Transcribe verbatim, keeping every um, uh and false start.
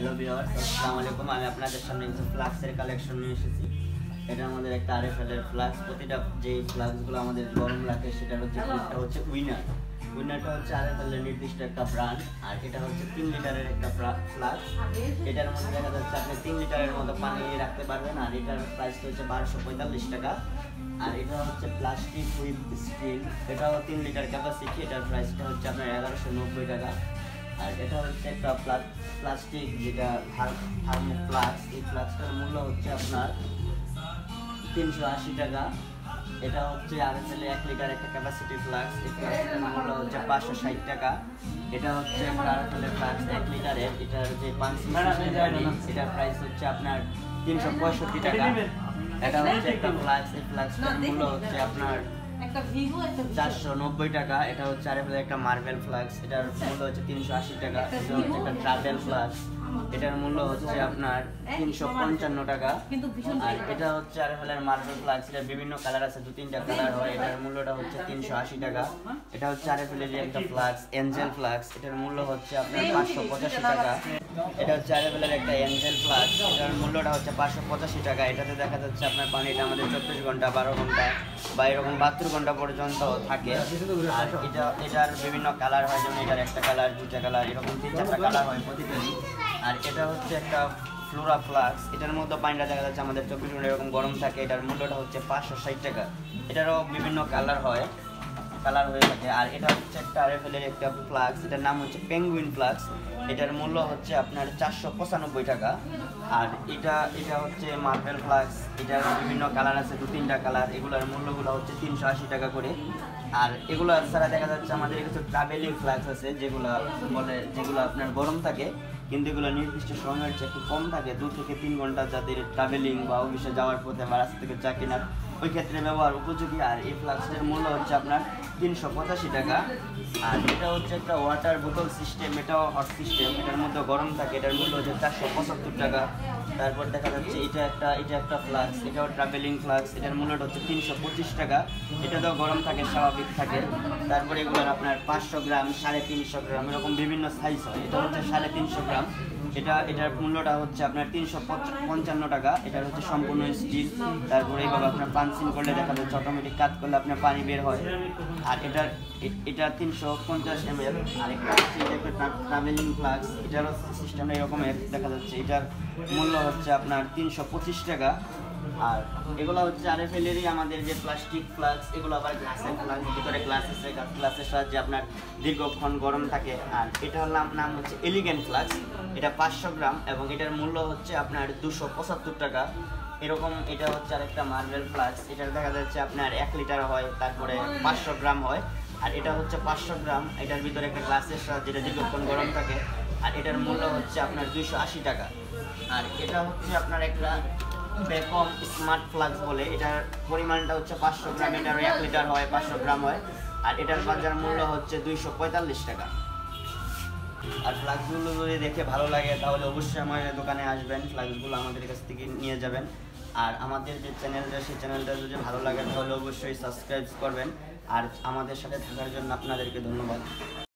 Hello viewers, আসসালামু আলাইকুম। আমি আপনাদের সামনে কিছু ফ্লাক্সের কালেকশন নিয়ে এসেছি। এটা আমাদের একটা আরএফএল এর ফ্লাক্স। প্রতিটা যে ফ্লাক্সগুলো আমাদের গরম রাখে সেটা হচ্ছে একটা হচ্ছে উইনার। উইনারটা হচ্ছে আরএফএল এর নির্দিষ্ট একটা ব্র্যান্ড, আর এটা হচ্ছে তিন লিটারের একটা ফ্লাক্স। এটার মধ্যে দেখা যাচ্ছে আপনি তিন লিটারের মতো পানি রাখতে পারবেন, আর এটার প্রাইস হচ্ছে বারোশো পঁয়তাল্লিশ টাকা। আর এটা হচ্ছে প্লাস্টিক উইথ স্টিল, এটাও তিন লিটার ক্যাপাসিটি। এটার প্রাইসটা হচ্ছে আপনার এগারোশো নব্বই টাকা। আর এটা হচ্ছে একটা প্লাস্টিক যেটা থার্মো ফ্লাক্স। এই ফ্লাক্সটার মূল্য হচ্ছে আপনার তিনশো আশি টাকা। এটা হচ্ছে আরএফএল এক লিটার একটা ক্যাপাসিটি ফ্লাক্স। এই ফ্লাক্সটার মূল্য হচ্ছে পাঁচশো ষাট টাকা। এটা হচ্ছে একটা আরএফএল ফ্লাক্স এক লিটারের, এটার যে পাঁচশো এটার প্রাইস হচ্ছে আপনার তিনশো পঁয়ষট্টি টাকা। এটা হচ্ছে একটা ফ্লাক্স। এই ফ্লাক্সটার মূল্য হচ্ছে আপনার চারশো নব্বই টাকা। এটা হচ্ছে আরএফএল একটা মার্বেল ফ্লাক্স, এটার মূল্য হচ্ছে তিনশো আশি টাকা। এটা হচ্ছে একটা ট্রাভেল ফ্লাক্স, এটার মূল্য হচ্ছে আপনার তিনশো পঞ্চান্ন টাকা। আর এটা হচ্ছে আরএফএল এর মার্বেল ফ্লাক্স, এটার বিভিন্ন কালার আছে, দু তিনটা কালার হয়। এটার মূল্যটা হচ্ছে তিনশো আশি টাকা। এটা হচ্ছে আরএফএল এর একটা ফ্লাক্স, এঞ্জেল ফ্লাক্স, এটার মূল্য হচ্ছে আপনার পাঁচশো পঁচাশি টাকা। এটা হচ্ছে আরএফএল এর একটা এঞ্জেল ফ্লাক্স, এটার মূল্যটা হচ্ছে পাঁচশো পঁচাশি টাকা। এটাতে দেখা যাচ্ছে আপনার পানিটা আমাদের চব্বিশ ঘন্টা, বারো ঘন্টা বা এরকম বাহাত্তর ঘন্টা পর্যন্ত থাকে। আর এটা এটার বিভিন্ন কালার হয়, যেমন এটার একটা কালার, দুটা কালার, এরকম তিন চারটা কালার হয় প্রতিটারই। আর এটা হচ্ছে একটা ফ্লোরা ফ্লাক্স, এটার মধ্যে পানিটা দেখা যাচ্ছে আমাদের চব্বিশ ঘন্টা এরকম গরম থাকে। এটার মূল্যটা হচ্ছে পাঁচশো ষাট টাকা। এটারও বিভিন্ন কালার হয়, কালার হয়ে থাকে। আর এটা হচ্ছে একটা আরএফএল এর একটা ফ্লাক্স, এটার নাম হচ্ছে পেঙ্গুইন ফ্লাক্স। এটার মূল্য হচ্ছে আপনার চারশো পঁচানব্বই টাকা। আর এটা এটা হচ্ছে মার্বেল ফ্লাক্স, এটার বিভিন্ন কালার আছে, দু তিনটা কালার। এগুলোর মূল্যগুলো হচ্ছে তিনশো আশি টাকা করে। আর এগুলো ছাড়া দেখা যাচ্ছে আমাদের কিছু ট্রাভেলিং ফ্লাক্স আছে, যেগুলো বলে যেগুলো আপনার গরম থাকে, কিন্তু এগুলো নির্দিষ্ট সময়ের চেয়ে একটু কম থাকে। দু থেকে তিন ঘন্টা যাদের ট্রাভেলিং বা অফিসে যাওয়ার পথে বা রাস্তা থেকে চা কেনার, ওই ক্ষেত্রে ব্যবহার উপযোগী। আর এই ফ্লাক্সের মূল্য হচ্ছে আপনার তিনশো পঁচাশি টাকা। আর এটা হচ্ছে একটা ওয়াটার বোতল সিস্টেম, এটাও হট সিস্টেম, এটার মধ্যে গরম থাকে। এটার মূল্য হচ্ছে চারশো পঁচাত্তর টাকা। তারপর দেখা যাচ্ছে এটা একটা এটা একটা ফ্লাক্স, এটাও ট্রাভেলিং ফ্লাক্স, এটার মূল্যটা হচ্ছে তিনশো পঁচিশ টাকা। এটাতেও গরম থাকে, স্বাভাবিক থাকে। তারপরে এগুলোর আপনার পাঁচশো গ্রাম, সাড়ে তিনশো গ্রাম এরকম বিভিন্ন সাইজ হয়। এটা হচ্ছে সাড়ে তিনশো গ্রাম, এটা এটার মূল্যটা হচ্ছে আপনার তিনশো পঞ্চান্ন টাকা। এটার হচ্ছে সম্পূর্ণ স্টিল। তারপরে এইভাবে আপনার পাঞ্চিং করলে দেখা যাচ্ছে অটোমেটিক কাজ করলে আপনার পানি বের হয়। আর এটার এটা তিনশো পঞ্চাশ এম এল। আর একটা হচ্ছে এটা একটা ট্রাভেলিং ফ্লাক্স, এটারও সিস্টেমটা এরকমের দেখা যাচ্ছে। এটার মূল্য হচ্ছে আপনার তিনশো পঁচিশ টাকা। আর এগুলো হচ্ছে আরএফএল এরই আমাদের যে প্লাস্টিক ফ্লাক্স, এগুলো আবার গ্লাসের ফ্লাক্স, ভিতরে গ্লাস আছে, গ্লাসের সাহায্যে আপনার দীর্ঘক্ষণ গরম থাকে। আর এটার নাম নাম হচ্ছে এলিগেন্ট ফ্লাক্স, এটা পাঁচশো গ্রাম এবং এটার মূল্য হচ্ছে আপনার দুশো পঁচাত্তর টাকা। এরকম এটা হচ্ছে আরেকটা মার্বেল ফ্লাক্স, এটার দেখা যাচ্ছে আপনার এক লিটার হয়, তারপরে পাঁচশো গ্রাম হয়। আর এটা হচ্ছে পাঁচশো গ্রাম, এটার ভিতরে একটা গ্লাসের সাহায্যে যেটা দীর্ঘক্ষণ গরম থাকে। আর এটার মূল্য হচ্ছে আপনার দুইশো আশি টাকা। আর এটা হচ্ছে আপনার একটা বেকম স্মার্ট ফ্লাক্স বলে, এটার পরিমাণটা হচ্ছে পাঁচশো গ্রাম, এটার এক লিটার হয়, পাঁচশো গ্রাম হয়। আর এটার বাজার মূল্য হচ্ছে দুইশো পঁয়তাল্লিশ টাকা। আর ফ্লাক্সগুলো যদি দেখে ভালো লাগে তাহলে অবশ্যই আমাদের দোকানে আসবেন, ফ্লাক্সগুলো আমাদের কাছ থেকে নিয়ে যাবেন। আর আমাদের যে চ্যানেলটা, সেই চ্যানেলটা যদি ভালো লাগে তাহলে অবশ্যই সাবস্ক্রাইব করবেন। আর আমাদের সাথে থাকার জন্য আপনাদেরকে ধন্যবাদ।